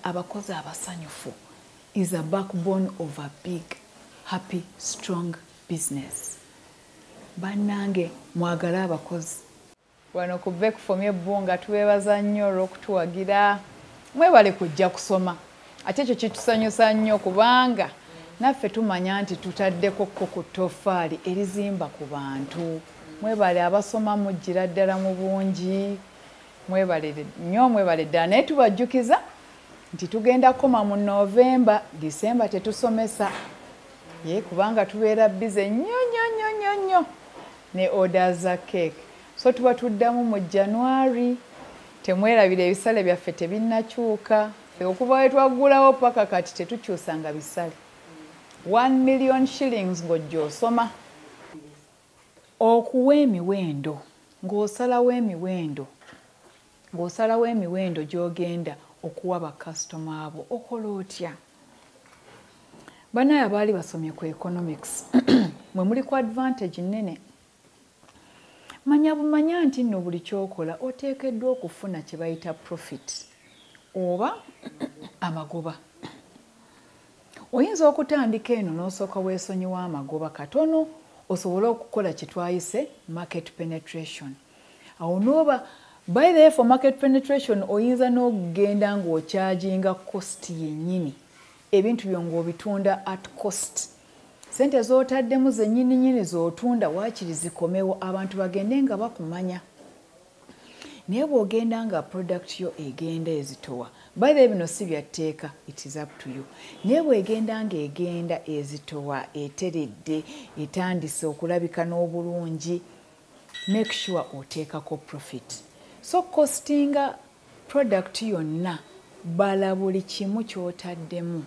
abakozi abasanyufu is a backbone of a big, happy, strong business. Bannange mwagale abakozi. Wano ku Bekfom ebbunga tubeebaza nnyo olw'okutuwagira. Mwebale kujja kusoma. Ate ekyo kitusanyusa nnyo kubanga naffe tumanya nti tutaddeko ku ttoffaali erizimba ku bantu. Mwebale abasoma mujjira ddala mu bungi. Mwebale nnyo, mwebale ddala. Naye tubajjukiza nti tugenda koma mu Novemba, Disemba tetusomesa. Kubanga tubeera bize nnyo ne orders za cake. So tuba tuddamu mu January. Temwerabira ebisale byaffe tebinnakyuka. Ffe okuva we twaggulawo paka kati tetukyusanga bisale. 1 million shillings ng'ojja osoma. Okuwa emiwendo, ng'osalawo emiwendo gy'ogenda okuwa bakasitoma abo, okola otya? Banaye abaali basomye ku economics mwe muli ku advantage nnene. Manya bumanya nti nno buli kyokola oteekeddwa okufuna kye bayita profit oba amagoba. Oyinza okutandika eno n'osooka weesonyiwa amagoba katono osobole okukola kye twayise market penetration. Awo n'oba by the way for market penetration oyinza n'okugenda ng'okyajinga cost yennyini. Ebintu byo ng'obitunda at cost. Sente z'otaddemu zennyini z'otunda waakiri zikomewo abantu bagende nga bakumanya. Naye bw'ogenda nga product yo egenda ezitowa. By the way bino si bya tteeka, it is up to you. Naye bw'egenda ng'egenda ezitowa eteredde etandise okulabika n'obulungi, make sure oteekako profit. So costinga product yonna bala buli kimu ky'otaddemu.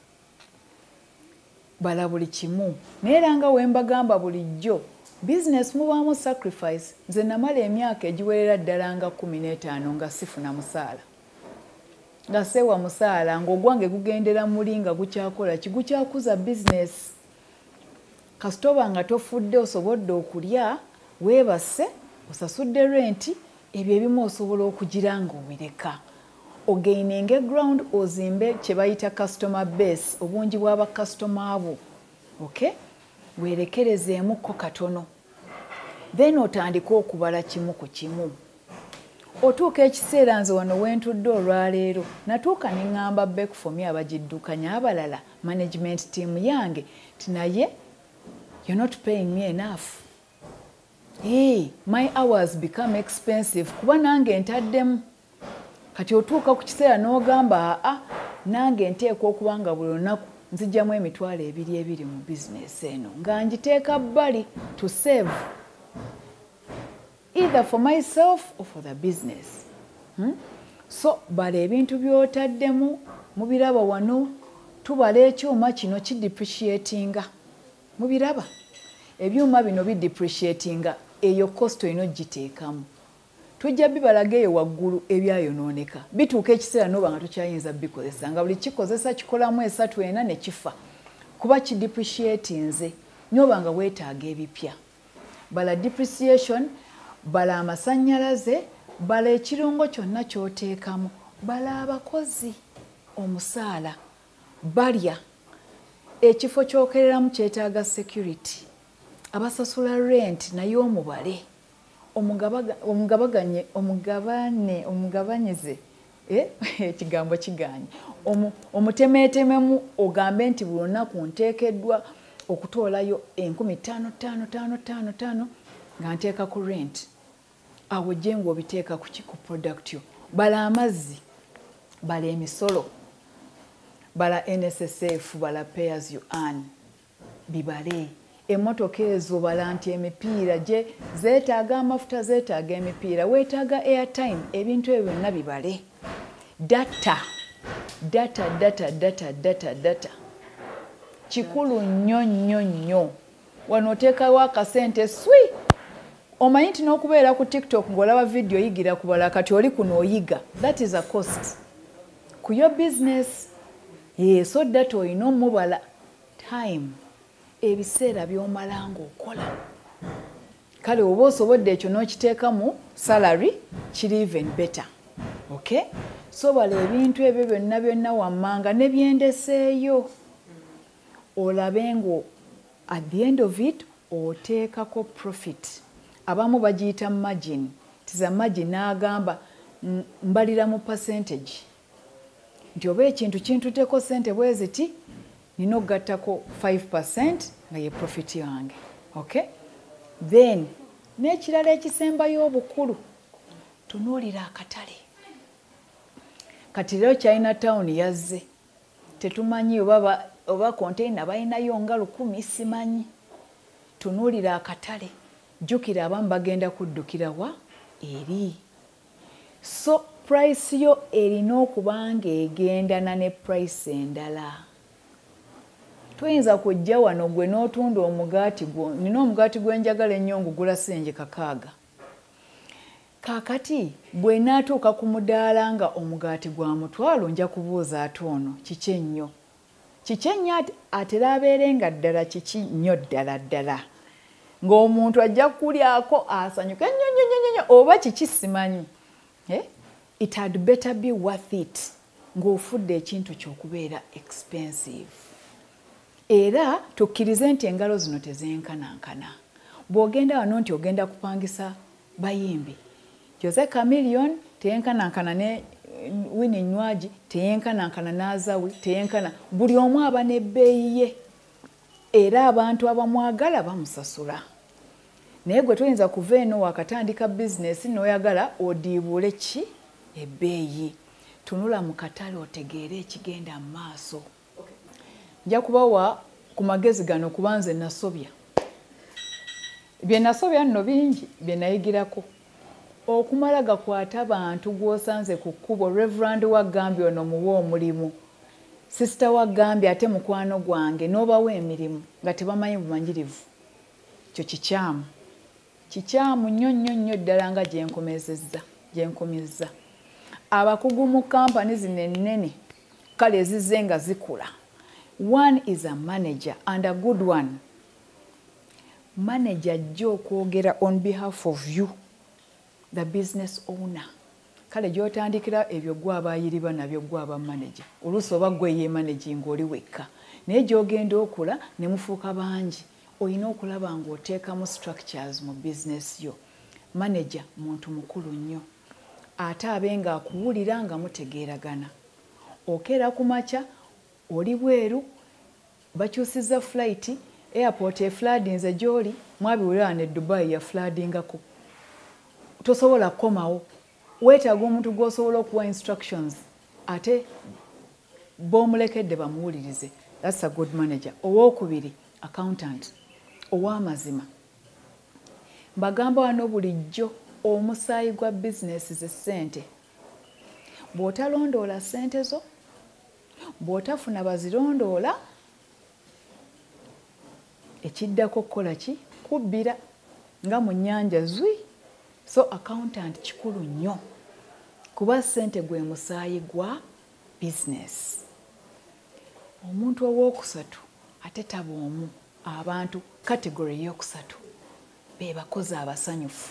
Bala buli kimu. Naye nga wembagamba bulijjo business mubaamu sacrifice. Nze namala emyaka egiwerera ddala nga 15 nga sifuna musaala. Nga sewa musaala ng'ogwange gugendera muli nga gukyakola kigukyakuza business. Kasitoba nga tofudde osobodde okulya, weebase, osasudde renti, ebyo ebimu osobola okugira ng'obireka. Ogaininge ground ozimbe kye bayita customer base, obungi bw'abakasitoma abo. Okay? Weerekerezeemukko katono. Then otandika okubala kimu ku kimu. Otuuka ekiseera nze wano wentudde olwaleero natuuka ne ŋŋamba Bekfom abagiddukanya abalala management team yange tinaye you're not paying me enough. Hey, my hours become expensive kuba nange ntaddemu. Kati otuuka ku kiseera n'ogamba nange nteekwa okuba nga buli lunaku nzijjamu emitwalo ebiri mu business eno nga ngiteeka bbali to save either for myself or for the business. So bala ebintu by'otaddemu mubiraba wano tubala ekyuma kino kidepreciatinga. Mubiraba ebyuma bino bidepreciatinga eyo cost olina ogiteekamu. Tujja bibalaga eyo waggulu ebyayonooneka. Bituuka ekiseera n'oba nga tokyayinza bikozesa nga buli kikozesa kikolamu 3-4 ne kifa. Kuba kidepreciatinze n'oba nga weetaaga ebipya. Bala depreciation, bala amasannyalaze, bala ekirungo kyonna ky'oteekamu, bala abakozi, omusaala, balya. Ekifo ky'okereramu kyetaaga security. Abasasula rent naye omubale. Omugabanyize ekigambo kiganye. Omutemeetememu ogambe nti buli lunaku nteekeddwa okutoolayo 5,555 nga nteeka ku rent. Awo gye ng'obiteeka ku product yo. Bala amazzi, bala emisolo, bala NSSF, bala pay as you earn. Bibale. Emmotoka ezo bala nti emipiira gye zeetaaga amafuta, zeetaaga emipiira, weetaaga airtime, ebintu ebyo byonna bibale. Data. Kikulu nnyo. Wano oteekawo akasente swi. Omanyi nti n'okubeera ku TikTok ng'olaba video yigira kubala kati oli kuno oyiga. That is a cost. Ku your business. So data olina omubala. Time. Ebiseera by'omala ng'okola. Kale oba osobodde ekyo n'okiteeka mu salary kiri even better. Okay? sobala ebintu ebyo byonna wammanga ne byendeseeyo olabe ngo at the end of it oteekako profit. Abamu bagiyita margin. Tiza margin n'agamba mbalira mu percentage. Nti oba ekintu kintuteeko ssente bwe ziti nina okugattako 5% nga ye profit yange. Okay? Then n'ekirala ekisembayo obukulu tunuulira akatale. Kati leero Chinatown yazze. Tetumanyi oba container balinayo nga 10 simanyi. Tunuulira akatale. Jjukira abamu bagenda kuddukira wa eri. So price yo erina okuba ng'egendana ne price endala. Tuyinza kujja wano gwe n'otunda omugaati gwo. Nina omugaati gwenjagala ennyo ngugula ssenje 600. Kaakati bwe naatuuka ku mudaala nga omugaati gwa mutwalo nja kubuuza ate ono kiki ennyo. Kiki ennyo atera abeere nga ddala kiki nnyo ddala. Ng'omuntu ajja kulyako asanyuka ennyo oba kiki simanyi. It had better be worth it ng'ofudde ekintu ky'okubeera expensive. Era tukkirize nti engalo zino tezenkanankana. Bw'ogenda wano nti ogenda kupangisa bayimbi. Jose Chameleone teyenkanankana ne Winnie Nywaji teyenkanankana n'Azawi teyenkana. Buli omu aba n'ebbeeyi ye. Era abantu abamwagala bamusasula. Naye gwe tuyinza kuva eno wakatandika bizinesi n'oyagala odiibule ki ebbeeyi. Tunula mu katale otegeere ekigenda mu maaso. Nja kubawa ku magezi gano kuba nze nasobya. Bye nasobya nno bingi bye nayigirako. Okumala gakwata abantu gw'osanze ku kkubo. Reverend wagambye ono muwa omulimu. Sister wagambye ate mukwano gwange n'obawa emirimu nga tebamanyi bumanyirivu. Kyo kikyamu. Kikyamu nnyo ddala nga gyenkomezza. Abakugu mu kampani zino ennene kale ezizze nga zikula. One is a manager and a good one. Manager ajja okwogera on behalf of you, the business owner. Kale gy'otandikira ebyo gwe abayiriba nabyo gwe aba manager. Oluusi oba gwe ye managing oli wekka. Naye gy'ogenda okula ne mufuuka bangi. Olina okulaba ng'oteekamu structures mu business yo. Manager muntu mukulu nnyo. Ate abe ng'akuwulira nga mutegeeragana. Okeera ku makya oli bweru bakyusizza flight airport efloodinze gy'oli mwabiwulira ne Dubai ya floodingako. Tosobola kukomawo. Weetaaga omuntu gw'osobola okuwa instructions ate b'omulekedde bamuwulirize. That's a good manager. Owookubiri accountant. Ow'amazima. Mbagamba wano bulijjo omusaayi gwa bizinesi ze ssente. Bw'otalondoola ssente zo, bw'otafuna bazirondoola, ekiddako kukola ki? Kubbira nga mu nnyanja zwi. So accountant kikulu nnyo. Kuba ssente gwe musaayi gwa business. Omuntu ow'okusatu ate taba omu. Abantu category y'okusatu be bakozi abasanyufu.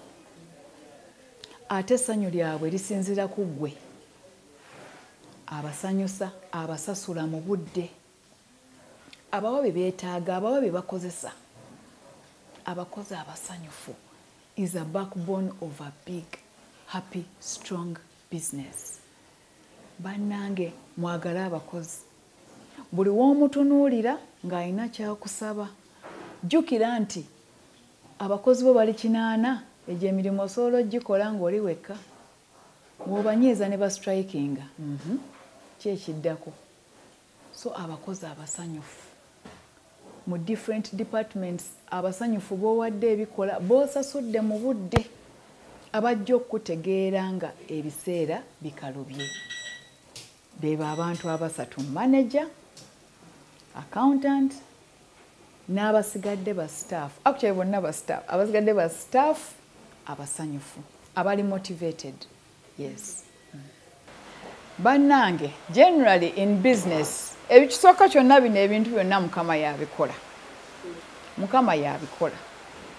Ate essanyu lyabwe lisinzira ku ggwe. Abasanyusa, abasasula mu budde. Abawa bye beetaaga, abawa bye bakozesa. Abakozi abasanyufu is a backbone of a big, happy, strong business. Bannange mwagala abakozi. Buli w'omutunuulira ng'alina kyakusaba. Jjukira nti abakozi bo bali 8 egyo emirimu osobola ogikola ng'oli wekka. Bw'obanyiiza ne bastrikinga. Ki ekiddako? So abakozi abasanyufu. Mu different departments abasanyufu b'owadde ebikola b'osasudde mu budde. Abajja okutegeera nga ebiseera bikalubye. Beba abantu abasatu: manager, accountant, n'abasigadde ba staff. Actually bonna ba staff. Abasigadde ba staff abasanyufu. Abali motivated. Yes. Bannange, generally in business, ebikisooka kyonna bino ebintu byonna Mukama y'abikola. Mukama y'abikola.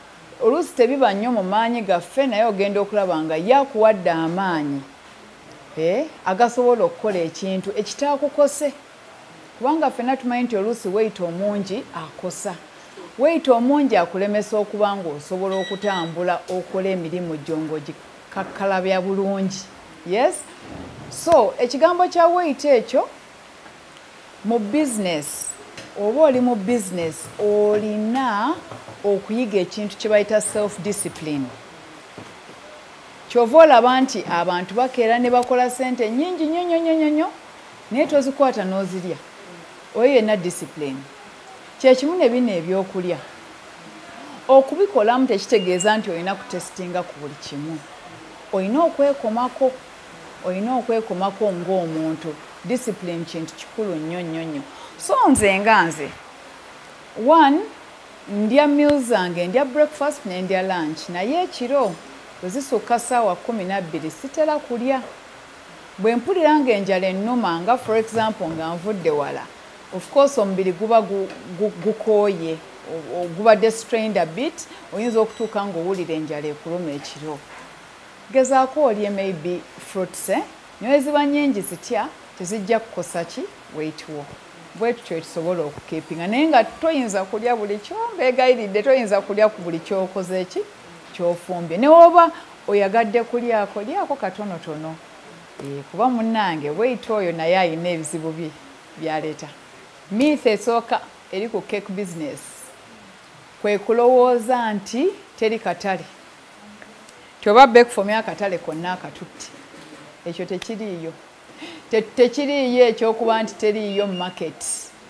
Oluusi tebiba nnyo mu maanyi gaffe naye ogenda okulaba nga yakuwadde amaanyi agasobola okukola ekintu ekitaakukose kubanga ffenna tumanyi nti oluusi weyita omungi akosa weyita omungi akulemesa okuba ng'osobola okutambula okola emirimu gyo ng'ogikakkalabya bulungi. Yes, so ekigambo kya weyita ekyo mu business oba oli mu business olina okuyiga ekintu kye bayita self discipline. Kyova olaba nti abantu bakeera ne bakola ssente nnyingi nnyo naye tozikwata n'ozirya. Oyo yenna discipline. Kyekimu ne bino ebyokulya. Okubikolamu tekitegeeza nti olina kutesitinga ku buli kimu. Olina okwekomako ng'omuntu. Discipline kintu kikulu nnyo. So nze one, ndya meals zange, ndya breakfast n'endya lunch. Naye ekiro bwe zisukka ssaawa 12 sitera kulya. Bwe mpulira ng'enjala ennuma nga for example nga nvudde wala, of course omubiri guba gukooye, gubadde strained a bit, oyinza okutuuka ng'owulira enjala ekuluma ekiro. Gezaako olye maybe fruits, naye ziba nnyingi zitya tezijja kukosa ki weight wo. Bwe tutyo tusobola okukeepinga naye nga toyinza kulya buli kyombeegayiridde, toyinza kulya ku buli kyokoze ki kyofumbye. Ne oba oyagadde kulyako lyako katonotono. Kuba munnange weight oyo naye ayina ebizibu bye byaleeta. Myth esooka eri ku cake business kwe kulowooza nti teri katale. Tyoba Bakeform akatale konna akatutte. Ekyo tekiriiyo. Tekiriiyo ekyokuba nti teriiyo market.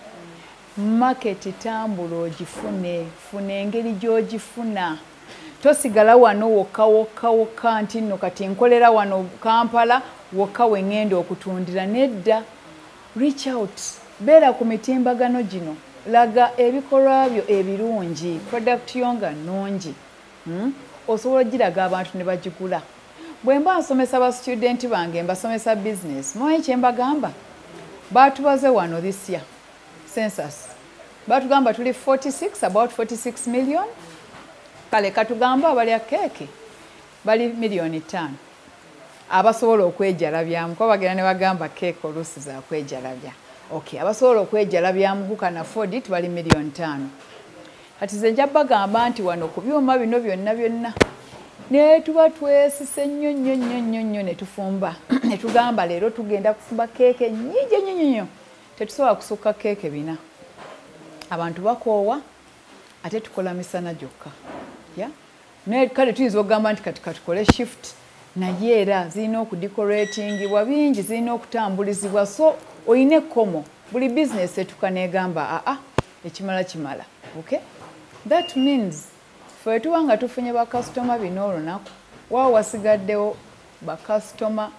Market tambula ogifune, funa engeri gy'ogifuna. Tosigala wano wokka nti nno kati nkolera wano Kampala wokka we ngenda okutundira. Nedda, reach out, beera ku mitimbagano gino, laga ebikolwa byo ebirungi, product yo nga nnungi. Osobola giraga abantu ne bagigula. Bwe mba nsomesa ba student bange mbasomesa business, mumanyi kye mbagamba? Baatubaze wano this year census, baatugamba tuli about 46 million. Kale katugamba abalya keeke bali 5 million abasobola okwejalabyamu. Kuba bagenda ne bagamba keeke oluusi za kwejalabya. Okay, abasobola okwejalabyamu who can afford it bali 5 million. Kati nze nja bagamba nti wano ku byuma bino byonna ne tuba twesise nnyo ne tufumba ne tugamba leero tugenda kufumba keeke nnyingi nnyo. Tetusobola kusukka keeke 4. Abantu bakoowa ate tukola misana gyokka. Ne kale tuyinza okugamba nti kati tukole shift, naye era zirina okudecoratingibwa bingi, zirina okutambulizibwa. So oyina ekkomo buli business etuka negamba ekimala. Okay, that means ffe tuba nga tufunye bakasitoma bino olunaku waawo wasigaddewo bakasitoma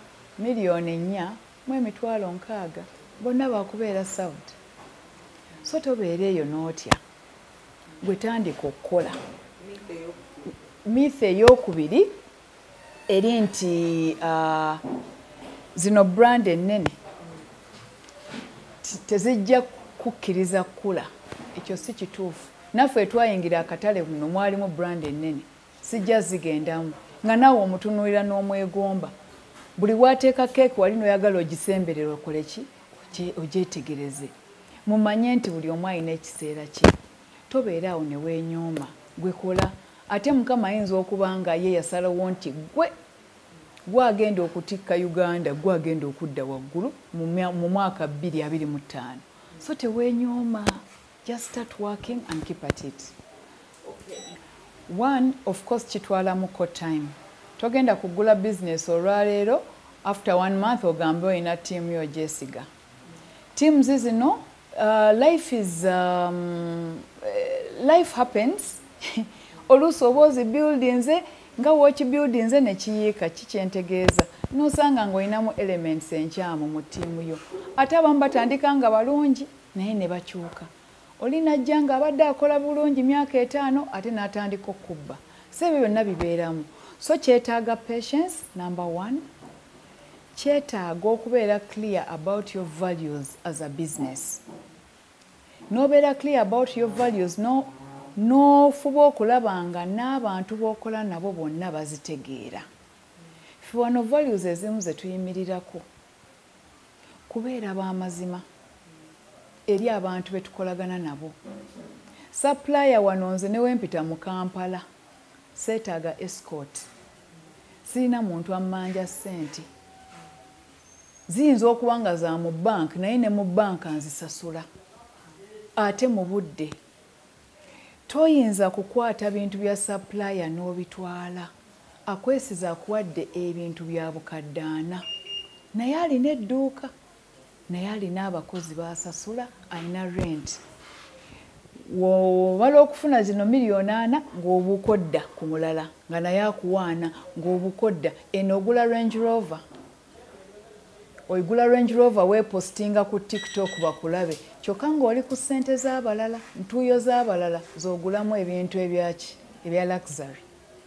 4,600,000 bonna bakubeera South. So tobeera eyo n'otya, gwe tandika okukola. Myth ey'okubiri eri nti zino brand ennene tezijja kukkiriza kula. Ekyo si kituufu. Naffe twayingira akatale muno mwalimu brand ennene, sijja zigendamu nga naawe omutunuulira n'omwegomba. Buli bwateeka keeke wali noyagala ogisemberera okole ki ogyetegereze. Mumanye nti buli omu alina ekiseera kye. Tobeera awo ne weenyooma gwekola. Ate Mukama ayinza okuba nga ye yasalawo nti gwe agenda okutikka Uganda, gwe agenda okudda waggulu mu mwaka 2025. So teweenyooma. Just start working and keep at it. One, of course, kitwala muko time. Togenda kugula business olwaleero after 1 month ogambe oyina team yo gyesiga. Teams zino, life happens. Oluusi oba ozibuildings nga wokibuildings ne kiyiika kikyentegeeza. Nosanga ng'olinamu elements enkyamu mu ttiimu yo. Ate abamu batandika nga balungi naye ne bakyuka. Oli najja nga abadde akola bulungi myaka 5 ate n'atandika okubba. So ebyo byonna bibeeramu. So kyetaaga patience, number 1. Kyetaaga okubeera clear about your values as a business. Nobeera clear about your values, nofuba okulaba nga n'abantu b'okola nabo bonna bazitegeera. ffe wano values ezimu ze tuyimirirako kubeera b'amazima eri abantu be tukolagana nabo. Supplier wano nze ne wempita mu Kampala seetaaga escort, sirina muntu ammanja ssente, ziyinza okuba nga za mu bank naye ne mu banka nzisasula. Ate mu budde toyinza kukwata bintu bya supplier n'obitwala, akwesiza akuwadde ebintu bya bukaddaana naye alina edduuka, naye alina abakozi basasula, alina rent. Wobala okufuna zino miliyoni 4 ng'obukodda ku mulala nga naye akuwaana ng'obukodda. Eno ogula Range Rover, oyigula Range Rover weepostinga ku TikTok bakulabe, kyokka ng'oli ku ssente z'abalala, ntuuyo z'abalala z'ogulamu ebintu ebyaki ebya luxury.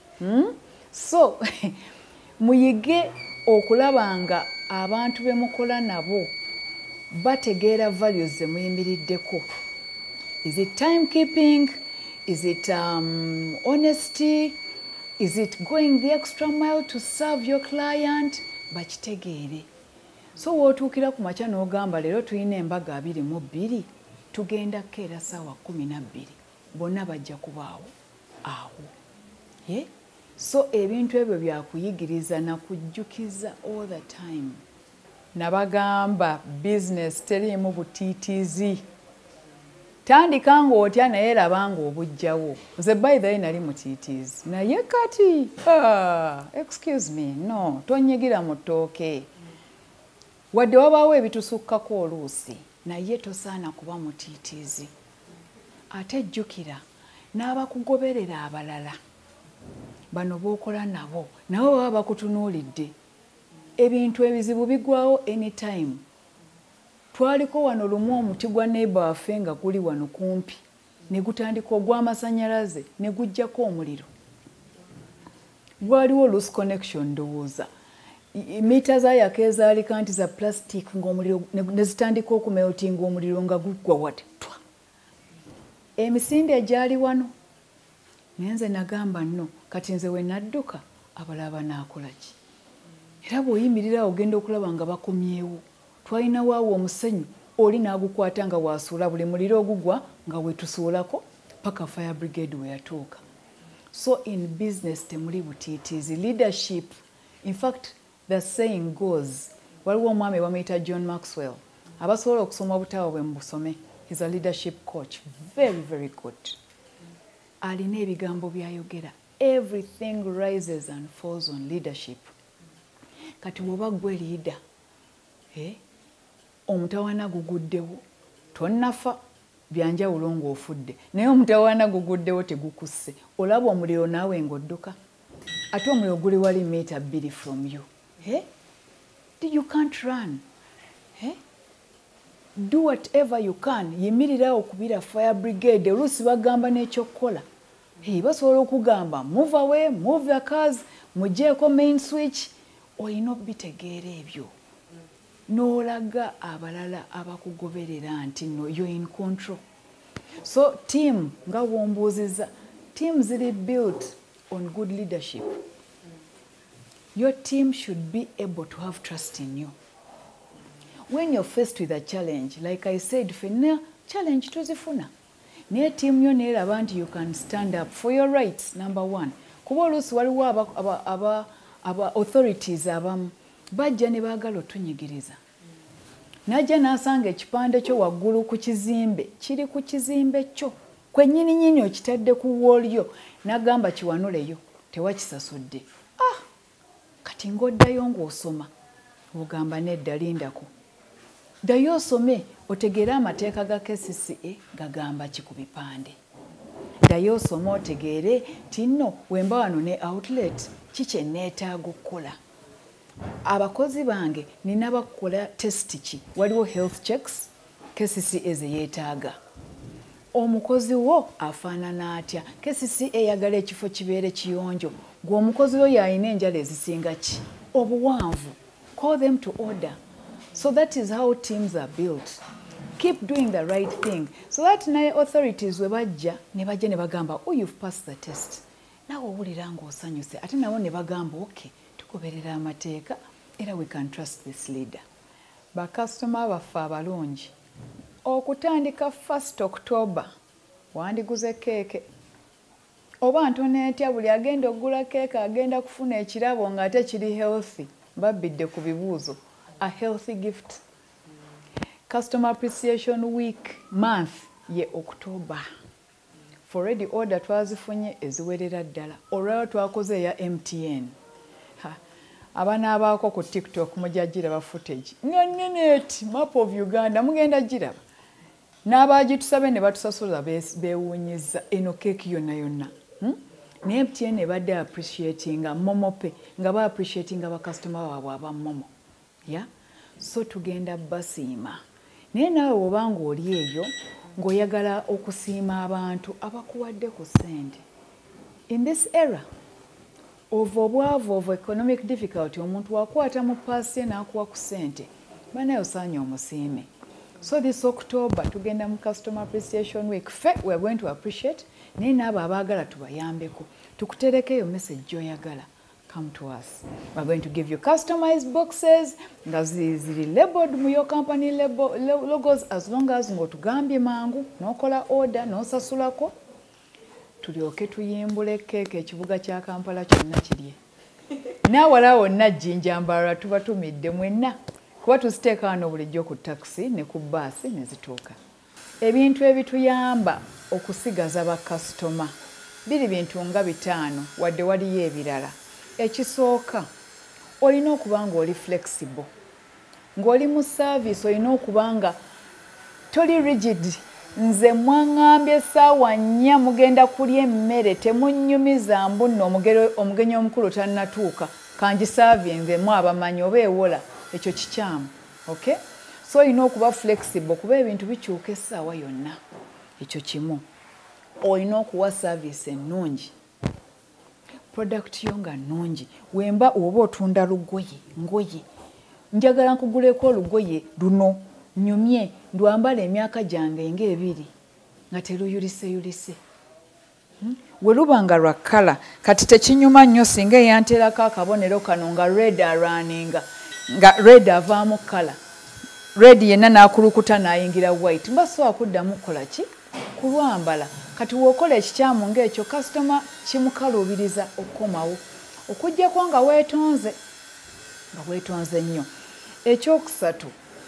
So muyige okulaba nga abantu be mukola nabo bategeera values ze muyimiriddeko. Is it timekeeping? Is it honesty? Is it going the extra mile to serve your client? Bakitegeere. So wootuukira ku makya n'ogamba leero tulina embaga 22 tugenda kukeera ssaawa 12 bonna bajja kubaawo awo. So ebintu ebyo byakuyigiriza na kujjukiza all the time. Nabagamba business teriimu butiitiizi. Tandika ng'otya naye laba ng'obujjawo. Nze by the way nali mutiitiizi naye kati excuse me, no, tonyigira mu ttooke. Wadde wabaawo ebitusukkako oluusi naye tosaana kuba mutiitiizi. Ate jjukira n'abakugoberera abalala bano b'okola nabo nabo baba bakutunuulidde. Ebintu ebizibu bigwawo anytime. Twaliko wano lumu omuti gwa neighbor waffe nga guli wano kumpi ne gutandika ogw'amasannyalaze ne gujjako omuliro. Gwaliwo loose connection ndowooza. Mita zaayaka ezaalika nti za plastic ng'omuliro ne zitandika okumeltinga omuliro nga guggwa wati twa. Emisinde egyali wano naye nze nagamba nno kati nze we nadduka abalala banaakola ki? Era bw'oyimirira ogenda okulaba nga bakomyewo. Twalina waawo omusenyu oli n'agukwata nga waasuula buli muliro ogugwa nga wetusuulako paka fire brigade we yatuuka. So in business temuli butiitiizi. Leadership, in fact the saying goes, waliwo omwami bamuyita John Maxwell abasobola okusoma obutabo bwe mubusome. He's a leadership coach, very very good. Alina ebigambo byayogera. Everything rises and falls on leadership. Kati bw'oba gwe leader, omutawaana guguddewo tonnafa byanjawulo ng'ofudde naye omutawaana guguddewo tegukusse, olaba omuliro naawe ng'odduka ate omuliro guli wali mita 2 from you. You can't run. Do whatever you can. Yimirira okubira fire brigade. Oluusi bagamba n'ekyokukola. Basobola okugamba move away, move the cars, mugyeeko main switch. Olina obitegeera ebyo. N'olaga abalala abakugoberera nti no, you're in control. So team nga wombuuziza, team ziri built on good leadership. Your team should be able to have trust in you. When you're faced with a challenge, like I said, fena challenge tuzifuna. Naye team yo neeraba nti you can stand up for your rights, number one. Kuba oluusi waliwo aba authorities abamu bajja ne baagala otunyigiriza. Najja n'asanga ekipande kyo waggulu ku kizimbe kiri ku kizimbe kyo kwennyini nnyini okitadde ku waalyo n'agamba kiwanuleyo tewakisasudde. Kati ng'oddayo ng'osoma ogamba nedda lindako. Ddayo osome otegeere amateeka ga KCCA gagamba ki ku bipande. Ddayo osome otegeere ti nno wemba wano ne outlet ki kye neetaaga okukola. Abakozi bange nina bakola test ki, waliwo health checks KCCA ze yeetaaga. Omukozi wo afaanana atya? KCCA eyagala ekifo kibeere kiyonjo. Gwe omukozi wo yalina enjala ezisinga ki? Obuwanvu. Call them to order. So that is how teams are built. Keep doing the right thing. So that naye authorities we bajja ne bagamba, oh, you've passed the test. Nawe owulira ng'osanyuse ate nabo ne bagamba okay, tugoberera amateeka era we can trust this leader. Bakasitoma baffe abalungi okutandika 1st October wandiguze keeke oba ntone etya buli agenda okugula keeke agenda kufuna ekirabo ng'ate kiri healthy babbidde ku bibuuzo. A healthy gift. Customer Appreciation Week month ye October. For ready order twazifunye eziwerera ddala. Olwaliro twakoze eya MTN. Abaana abaako ku TikTok mujja giraba footage. Nneneeti map of Uganda mugenda giraba. N'abaagitusabe ne batusasula beewuunyiza eno keeki yonna yonna. Ne MTN ebadde appreciatinga Momope nga ba appreciatinga bakasitoma baabwe aba Momo. Yeah? So tugenda basiima. Naye naawe obanga oli eyo ng'oyagala okusiima abantu abakuwadde ku ssente. In this era of obwavu of economic difficulty omuntu wakwata mu paasi ye n'akuwa ku ssente banaye osaanye omusiime. So this October tugenda mu Customer Appreciation Week. We are going to appreciate naye n'abo abaagala tubayambeko tukuterekeyo message gy'oyagala. Come to us. We're going to give you customized boxes nga ziri labeled mu your company logos as long as ng'otugambye mangu n'okola order n'osasulako tulyoke tuyimbule keeke ekibuga kya Kampala kyonna kirye. Naawala wonna Jjinjambala tubatumidde mwenna kuba tuziteeka wano bulijjo ku taxi ne ku baasi ne zituuka. Ebintu ebituyamba okusigaza bakasitoma biri bintu nga 5 wadde waliyo ebirala. Ekisooka olina okuba nga oli flexible. Ng'oli mu service olina okuba nga toli rigid. Nze mwaŋŋambye essaawa 4 mugenda kulya emmere temunnyumiza mbu nno omugenyi omukulu tannatuuka kangisaavinzemu abamanyi oba ewola ekyo kikyamu. Okay? So olina okuba flexible kuba ebintu bikyuka essaawa yonna. Ekyo kimu. Olina okuwa service ennungi. Product yo nga nnungi. Wemba oba otunda lugoye ngoye. Njagala nkuguleko olugoye luno nyumye ndwambala emyaka gyange ng'ebiri nga teruyulise. We luba nga lwa kala kati tekinyuma nnyo singa eyanterako akabonero kano nga red araninga nga red avaamu kala. Red yenna n'akulukuta n'ayingira white. Mba so akuddamu kukola ki? Kulwambala. Kati wokola ekikyamu ng'ekyo customer kimukaluubiriza okukomawo. Okuggyako nga weetonze nnyo. Ekyokusatu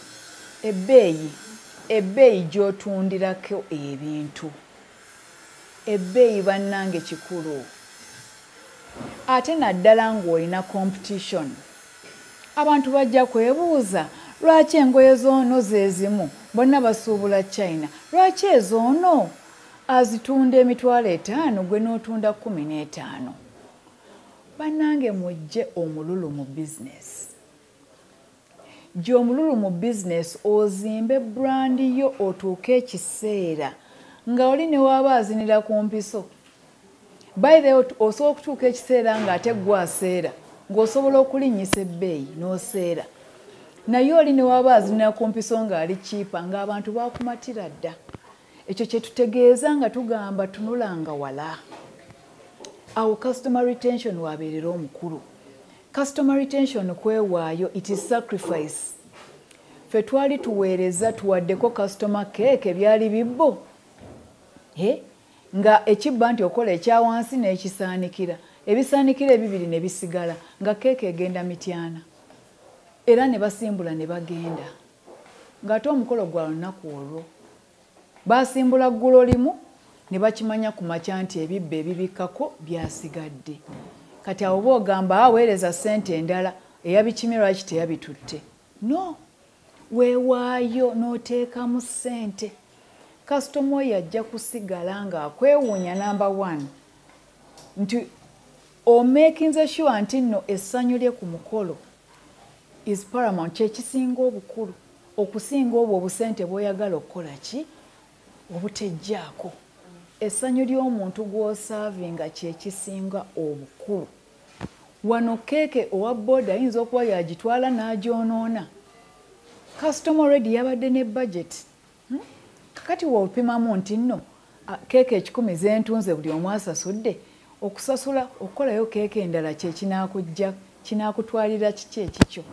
ebbeeyi gy'otundirako ebintu. Ebbeeyi bannange kikulu. Ate naddala ng'olina competition. Abantu bajja kwebuuza lwaki engoye z'ono ze zimu bonna basuubula China. Lwaki ez'ono azitunda $5,000 gwe n'otunda 15. Bannange mujje omululu mu business. Gye omululu mu business ozimbe brand yo otuuke ekiseera nga oli ne waaba azinira ku mpiso. By the way osobola okutuuka ekiseera ng'ate gwaseera ng'osobola okulinnyisa ebbeeyi n'oseera. Naye oli ne waaba azinira ku mpiso ng'ali kiipa ng'abantu baakumatira dda. Ekyo kye tutegeeza nga tugamba tunulanga wala. Awo customer retention wabeerera omukulu. Customer retention kwewaayo, it is sacrifice. Ffe twali tuweereza tuwaddeko customer cake byali bibbo. Nga ekibba nti okola ekya wansi n'ekisaanikira. Ebisaanikira ebibiri ne bisigala nga keeke egenda mityana. Era ne basimbula ne bagenda. Ng'ate omukolo gwa lunaku olwo. Basimbula ggulo limu ne bakimanya ku makya nti ebibbo ebibikkako byasigadde. Kati awo boogamba aweereza ssente endala eyabikimye lwaki teyabitutte. No, weewaayo n'oteekamu ssente. Kasitoma oyo ajja kusigala ng'akwewuunya number 1 nti omakinze sure nti nno essanyu lye ku mukolo is paramount, kyekisinga obukulu okusinga obwo obusente bw'oyagala okukola ki obutejjaako. Essanyu ly'omuntu gw'osaavinga kyekisinga obukulu. Wano keeke owa boda ayinza okuba yagitwala n'agyonoona. Customer already yabadde ne budget. Kakati wopimamu nti nno keeke 10 zentunze buli omu asasudde okusasula okukolayo keeke endala kye kinaakujja kinakutwalira kiki ekikyo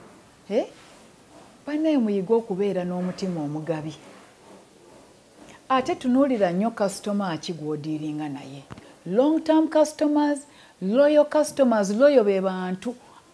bannaye muyiga okubeera n'omutima omugabi ate tunuulira nnyo kasitoma ki gw'odiiringa naye long term customers loyal customers loyal be bantu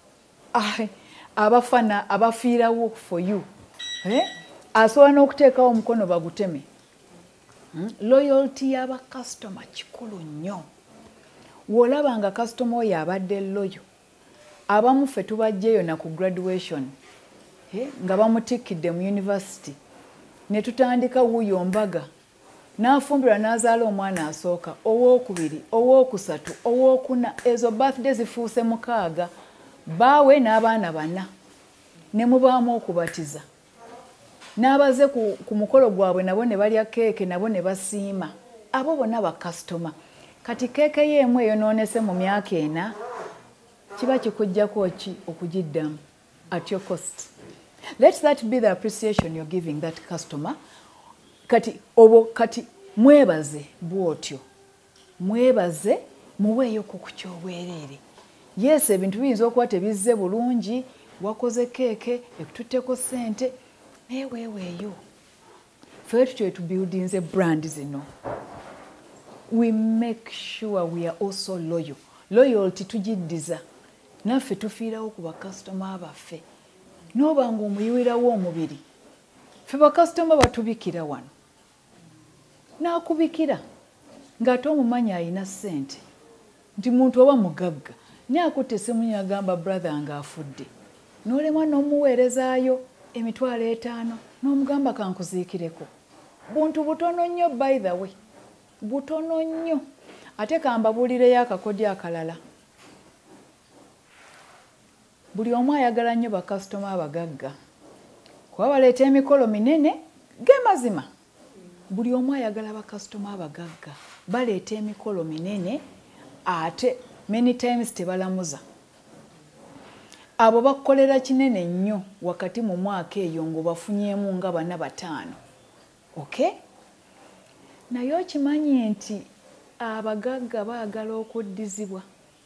abafana abafiirawo for you asobola n'okuteekawo omukono baguteme loyalty y'abakasitoma kikulu nnyo w'olaba nga kasitoma oyo abadde loyo abamu ffe tubajjeeyo na ku graduation nga bamutikkidde mu university ne tutandika wuuyo mbaga n'afumbirwa n'azaala omwana asooka owookubiri owookusatu owookuna ezo birthday zifuuse 6 baawe n'abaana 4 ne mubaamu okubatiza n'abaze ku mukolo gwabwe nabo ne balya keeke nabo ne basiima abo bonna bakasitoma kati keeke y'emu eyonoonese mu myaka 4 kiba kikujjako ki okugiddamu at your cost. Let that be the appreciation you're giving that customer. Kati mwebaze bwotyo mwebaze muweeyo ku kyobwereere. Yes, ebintu biyinza okuba tebizze bulungi wakoze keeke ekututteko ssente naye weeweeyo ffe tutyo tubuildinze brand zino. We make sure we are also loyal. Loyalty tugiddiza naffe tufiirawo ku bakasitoma baffe n'oba ng'omuyiwirawo omubiri ffe bakasitoma batubikira wano n'akubikira ng'ate omumanyi alina ssente nti muntu oba mugagga naye akutte essimu yagamba brother ng'afudde n'olemwa n'omuweerezaayo emitwalo 5 n'omugamba kankuziikireko buntu butono nnyo by the way butono nnyo ate kambabuulireyo akakodyo akalala. Buli omu ayagala nnyo bakasitoma abagagga kuba baleeta emikolo minene gemazima. Buli omu ayagala bakasitoma abagagga baleeta emikolo minene ate many times tebalamuza. Abo bakolera kinene nnyo wakati mu mwaka eyo ng'obafunyeemu nga 4-5. Okay? Naye okimanyi nti abagagga baagala okuddizibwa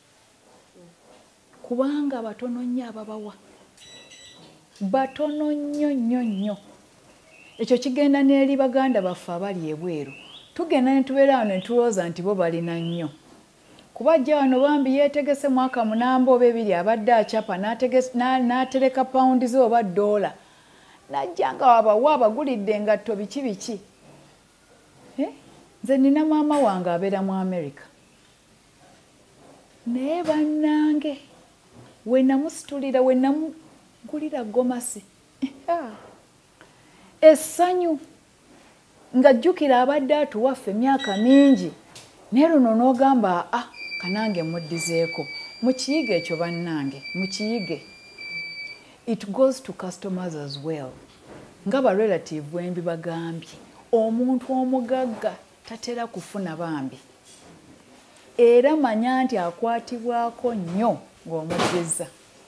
kubanga batono nnyo ababawa batono nnyo. Ekyo kigenda n'eri baganda baffe abali ebweru. Tugenda ne tubeera wano ne tulowooza nti bo balina nnyo. Kubajja wano bambi yeetegese mwaka 8 oba 2 abadde acapa n'atereka pawundi ze oba $, n'ajja nga wabawa abagulidde engatto biki. Nze nina maama wange abeera mu America. Naye bannange we namusitulira we namugulira gomasi essanyu ng'ajjukira abadde atuwaffe emyaka mingi naye luno n'ogamba kanange muddizeeko. Mukiyige ekyo bannange mukiyige. It goes to customers as well. Nga ba relative bwembi bagambye omuntu omugagga tatera kufuna bambi era manya nti akwatibwako nnyo ng'omugezza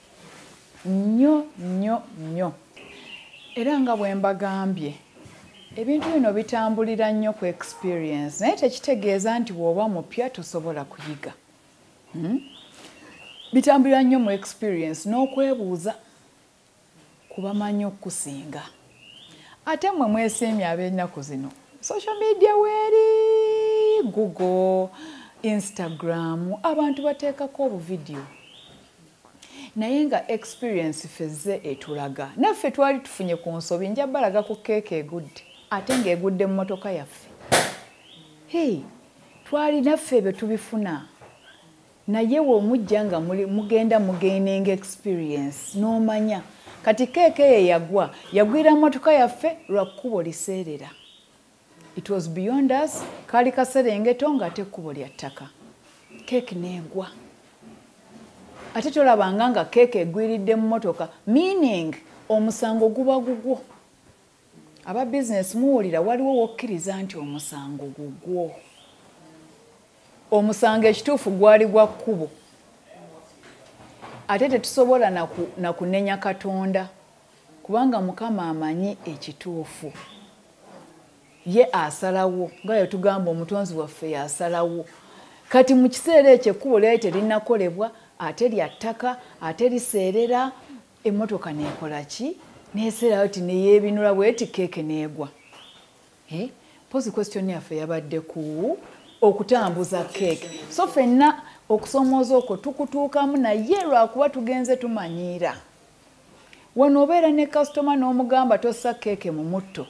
nnyo. Era nga bwe mbagambye ebintu bino bitambulira nnyo ku experience naye tekitegeeza nti bw'oba mupya tosobola kuyiga. Bitambulira nnyo mu experience n'okwebuuza kubamanyi okusinga. Ate mmwe mwesiimye ab'ennaku zino social media weeri Google, Instagram abantu bateekako obuvidiyo naye nga experience fezze etulaga. Naffe twali tufunye ku nsobi nja balaga ku keeke egudde ate ng'egudde mu motoka yaffe. Twali naffe bye tubifuna naye w'omujja nga mugenda mugaining experience n'omanya kati keeke ye yagwira motoka yaffe lwa kkubo liseerera. It was beyond us. Kali kaserengeto ng'ate ekkubo lya ttaka. Keeke n'egwa. Ate tolabanga nga keeke egwiridde mu motoka meaning omusango guba gugwo. Aba business muwulira waliwo wokkiriza nti omusango gugwo. Omusango ekituufu gwali gwa kkubo. Ate tetusobola na kunenya Katonda kubanga Mukama amanyi ekituufu. Ye asalawo nga yo tugamba omutonzi waffe yasalawo. Kati mu kiseera ekyo ekkubo lyali terinakolebwa ate lya ttaka ate liseerera emmotoka neekola ki neeseerayo ti neyeebinula bweti keeke neegwa. Pozi question yaffe yabadde ku okutambuza keeke. So ffenna okusoomooza okwo tukutuukamu naye lwakuba tugenze tumanyiira. Wano obeera ne kasitoma n'omugamba tossa keeke mu mutto.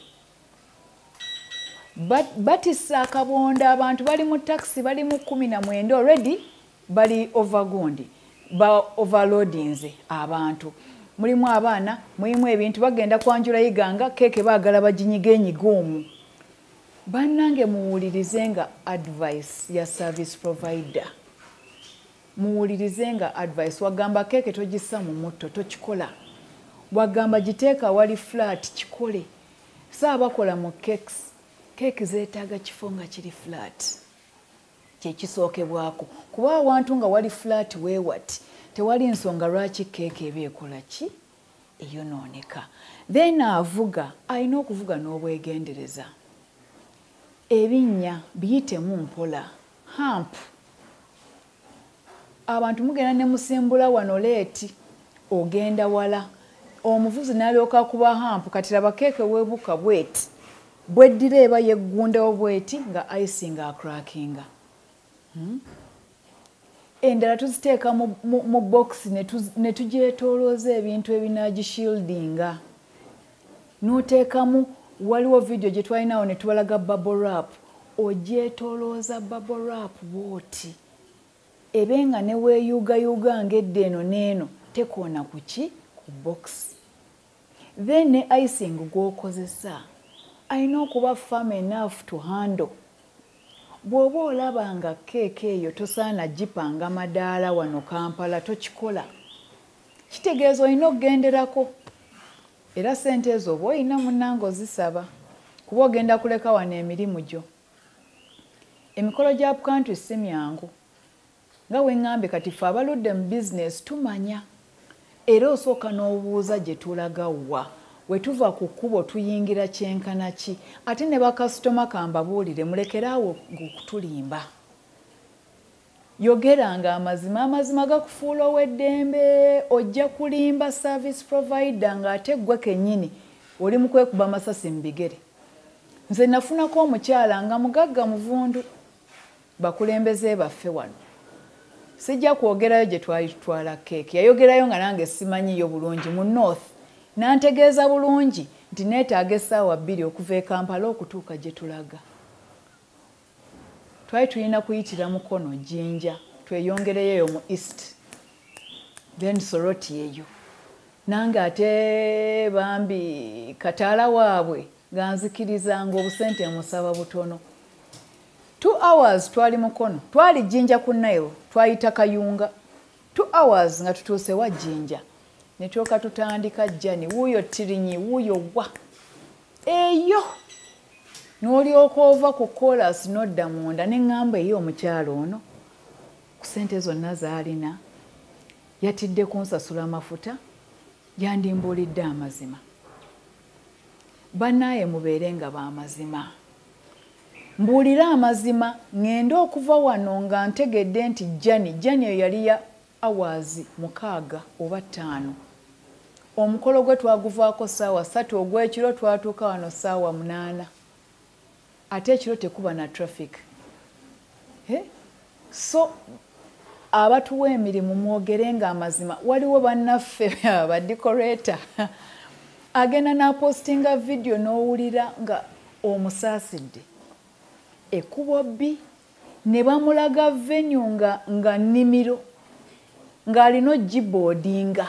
Batissa akabonda abantu bali mu taxi bali mu 19 already bali overgundi overloadinze abantu. Mulimu abaana mulimu ebintu bagenda kwanjula yiganga keeke baagala baginyiga enyiga omwo. Bannange muwulirize nga advice ya service provider. Muwulirize nga advice wagamba keeke togissa mu mutto tokikola. Wagamba giteeka wali flat kikole. Saabakola mu cakes. Keeki zeetaaga kifo nga kiri flat. Kyekisookebwako. Kuba awantu nga wali flat weewati. Tewali nsonga lwaki keeke eba ekola ki? Eyonooneka. Then avuga alina okuvuga n'obwegendereza. Ebinnya biyitemu mpola. Hamp. Abantu mugenda ne musimbula wano leeti. Ogenda wala. Omuvuzi n'alyoka kuba hamp kati laba keeke weebuka bweti. Bweddira eba yeggundawo bweti nga icing acrackinga. Endala tuziteeka mu box ne tugyetoolooza ebintu ebinaagishieldinga. N'oteekamu waliwo video gye twalinawo ne tubalaga bubble wrap. Ogyetoolooza bubble wrap bwoti. Ebenga ne weeyugayuga ng'edda eno n'eno tekoona ku ki? Ku box. Then ne icing gw'okozesa alina okuba firm enough to handle. Bw'oba olaba nga keeke eyo tosaana gipanga madaala wano Kampala tokikola. Kitegeeza olina okugenderako. Era ssente ezo oba olina munnange ozisaba. Kuba ogenda kuleka wano emirimu gyo. Emikolo gya country si myangu. Nga weŋŋambe kati ffe abaludde mu business tumanya. Era osooka n'obuuza gye tulaga wa. We tuva ku kkubo tuyingira kyenkana ki. Ate ne bakasitoma kambabuulire mulekeraawo okutulimba. Yogeranga amazima gakufuula ow'eddembe ojja kulimba service provider ng'ate ggwe kennyini oli mu kwekuba masasi mu bigere. Nze nafunako omukyala nga mugagga muvundu. Bakulembeze baffe wano. Sijja kwogerayo gye twalitwala keeke. Yayogerayo nga nange simanyiyo bulungi mu North. Nantegeeza bulungi nti neetaaga essaawa 2 okuva e Kampala okutuuka gye tulaga. Twali tulina kuyitira mukono Jinja tweyongereyo mu East. Then Soroti eyo. Nange ate bambi kataala waabwe ganzikiriza ng'obusente musaba butono. 2 hours twali mukono. Twali Jinja ku Nile. Twayita Kayunga. 2 hours nga tutuuse wa Jinja. Ne tuoka tutandika jjani. Wuuyo tirinyi, wuuyo wa. Eyo. N'olyoka ova ku chorus n'odda munda ne ŋŋamba eyo omukyalo ono. Ku ssente zonna z'alina. Yatidde kunsasula amafuta. Yandimbuulidde amazima. Bannaaye mubeere nga b'amazima. Mbuulira amazima ngenda okuva wano nga ntegedde nti Jani eyo yali ya hours 6 oba 5. Omukolo gwe twaguvaako ssaawa 3 ogw'ekiro twatuuka wano ssaawa 8. Ate ekiro tekuba na traffic. So abatuwa emirimu mwogere nga amazima. Waliwo bannaffe abadecorator agenda n'apostinga video n'owulira nga omusaasidde. Ekkubo bbi ne bamulaga venue nga nnimiro ng'alina ogiboodinga.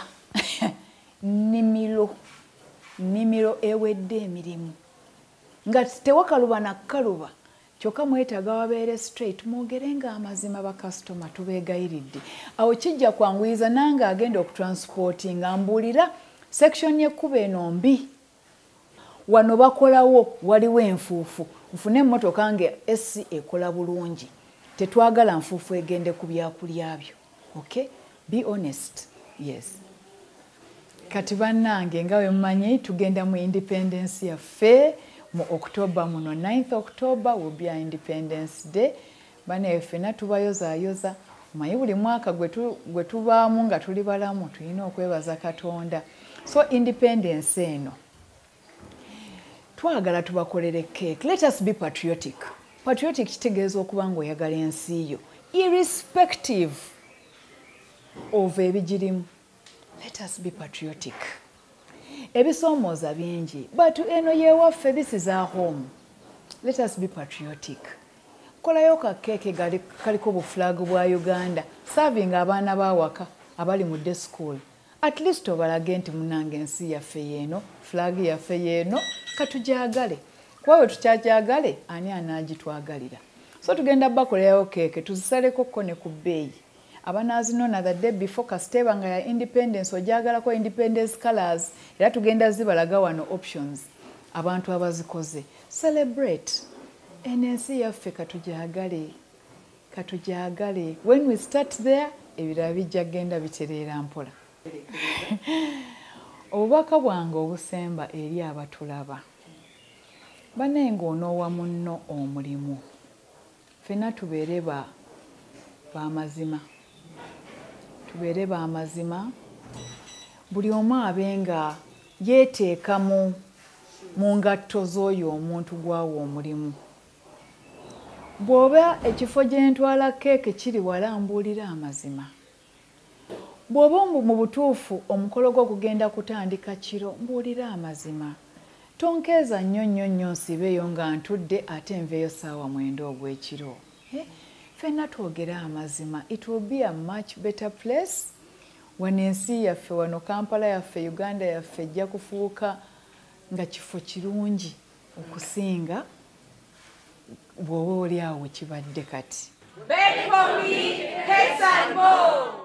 Nnimiro ewedde emirimu. Nga tewakaluba na kaluba. Kyokka mwetaaga wabeere straight mwogere nga amazima bakasitoma tubeegayiridde. Awo kijja kwanguyiza nange agenda okutransportinga mbuulira section y'ekkubo eno mbi. Wano bakolawo waliwo enfuufu. Nfune emmotoka nga SC ekola bulungi. Tetwagala nfuufu egende ku byakulya byo. Okay? Be honest. Yes. Kati bannange nga we mmanyi tugenda mu independence yaffe mu October muno. 9th October will be our Independence Day. Bane ffena tubayozaayoza omanyi buli mwaka gwe tubaamu nga tuli balamu tulina okwebaza Katonda. So independence eno twagala tubakolere cake. Let us be patriotic. Patriotic kitegeeza okuba ng'oyagala ensi yo irrespective of ebigirimu. Let us be patriotic. Ebisoomooza bingi but eno yewaffe, this is our home. Let us be patriotic. Kolayo ka cake kaliko bufulaga bwa Uganda serving abaana bawaka abali mu day school. At least obalage nti munange ensi yaffe yeeno, flag yaffe yeeno, katujagale. Kwawe tukyajagale ani anaagitwagalira. So tugenda bakolerayo cake tuzisaleko ko ne ku bbeeyi. Abanaazinona the day before kasiteba nga ya independence ojagalako independence colors era tugenda zibalaga wano options abantu abazikoze. Celebrate. Enensi yaffe katujagale. When we start there ebirala bijja genda bitereera mpola. Obubaka bwange obusemba eri abatulaba. Banengo onoowa munno omulimu. Ffenna tubeere ba mazima. Buli omu abenga yeeteeka mu ngatto z'oyo omuntu gwawo omulimu. Bw'oba ekifo gye ntwala keeke kiri wala mbuulira amazima. Bw'oba mu butuufu omukolo gwo kugenda kutandika kiro mbuulira amazima. Tonkeeza nnyo nsibeeyo nga ntudde ate nveeyo ssaawa 9 ogw'ekiro. Ffenna twogera amazima. It will be a much better place. Wano ensi yaffe, wano Kampala yaffe, Uganda yaffe ejja kufuuka nga kifo kirungi okusinga bw'oba oli awo kibadde kati. Beg for me, cakes and more.